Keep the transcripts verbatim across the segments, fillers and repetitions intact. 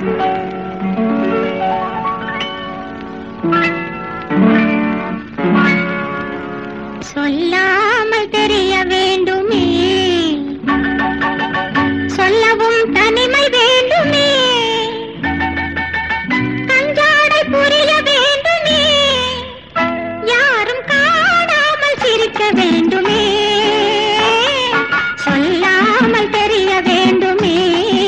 சொல்லாமல் தெரிய வேண்டுமே, சொல்லவும் தனிமை வேண்டுமே, கஞ்சாடை புரிய வேண்டுமே, யாரும் காணாமல் சிரிக்க வேண்டுமே, சொல்லாமல் தெரிய வேண்டுமே.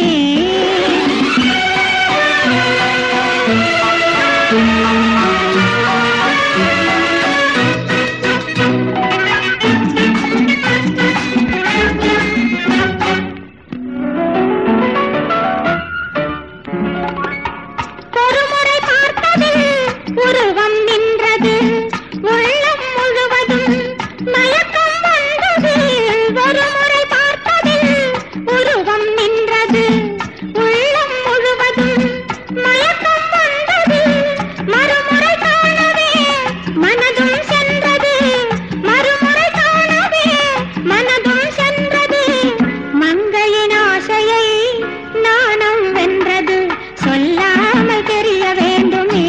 உருவம் நின்றது, உள்ளம் முழுவதும் மயக்கம் வந்தது. ஒரு முறை பார்த்ததில் உருவம் நின்றது, உள்ளம் முழுவதும் மயக்கம் வந்தது. மறுமுறை காணவே மனதும் சென்றது, மறுமுறை காணவே மனதும் சென்றது. மங்கையின் ஆசையை நாணம் வென்றது, சொல்லாமல் தெரிய வேண்டுமே.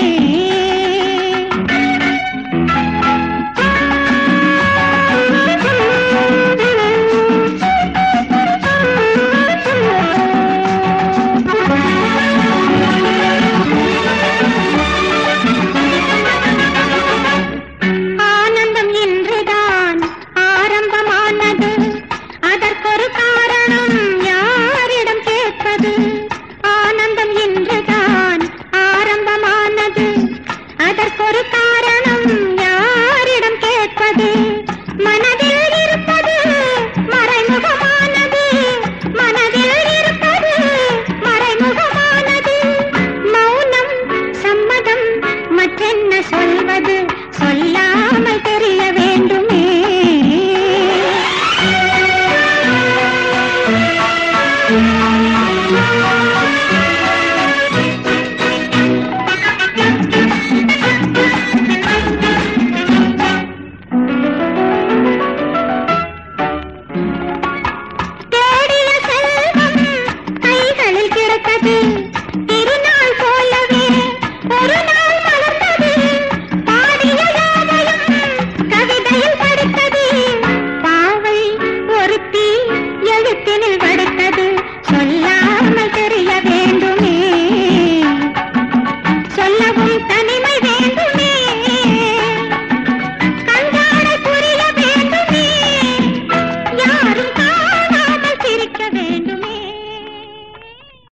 அதற்கொரு காரணம் யாரிடம் கேட்பது? மனதில் இருப்பது மறைமுகமானது, மனதில் இருப்பது மறைமுகமானது. மௌனம் சம்மதம், மற்றென்ன சொல்வது? சொல்லாமல் தெரிய வேண்டுமே. தேடிய செல்வம் கைகளில் கிடந்தது,